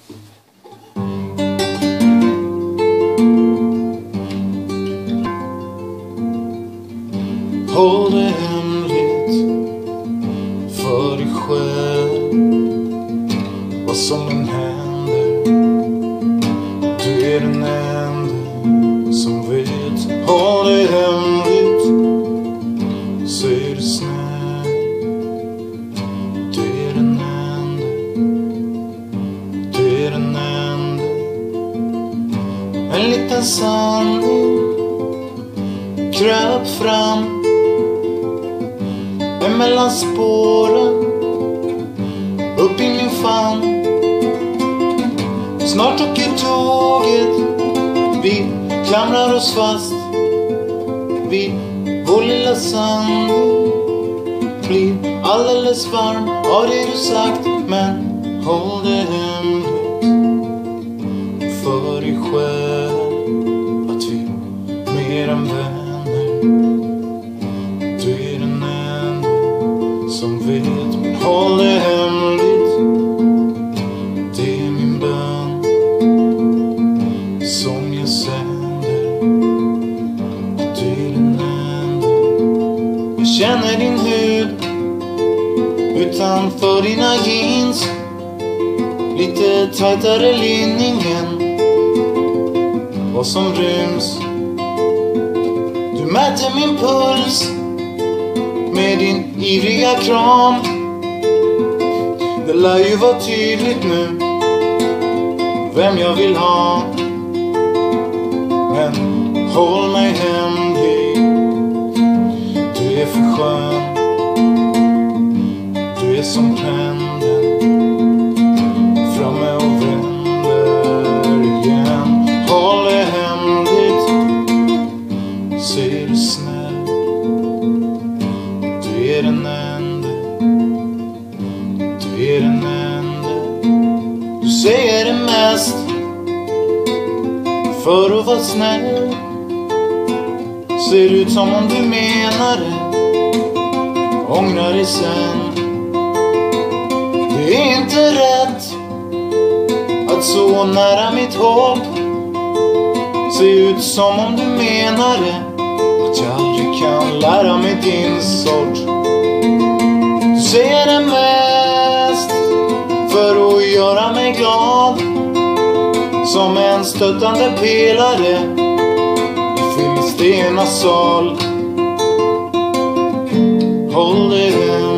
Håll det hemligt för dig själv, vad som än händer. Du är den enda som vet. Håll det hemligt, så är du snäll. Du är den enda, du är den enda. En liten sanning kröp fram emellan spåren, upp i min famn. Snart åker tåget, vi klamrar oss fast vid vår lilla sanning. Blir alldeles varm av det du sagt, men håll det hemligt för dig själv, att vi mer än vänner. Du är den enda som vet, men håll det hemligt. Det är min bön som jag sänder, att du är den enda. Jag känner din hud utanför dina jeans, lite tajtare linningen, vad som ryms. Du mäter min puls med din ivriga kram. Det lär ju vara tydligt nu vem jag vill ha, men håll mig hemlig. Du är för skön, du är som pendeln, framme och vänder igen. Håll det hemligt, så är du snäll. Du är den enda, du är den enda. Du säger det mest för att vara snäll. Ser ut som om du menar det, ångrar dig sen. Det är inte rätt att så nära mitt hopp se ut som om du menar det, att jag aldrig kan lära mig din sort. Du säger det mest för att göra mig glad, som en stöttande pelare i Filistenas sal. Håll det hemligt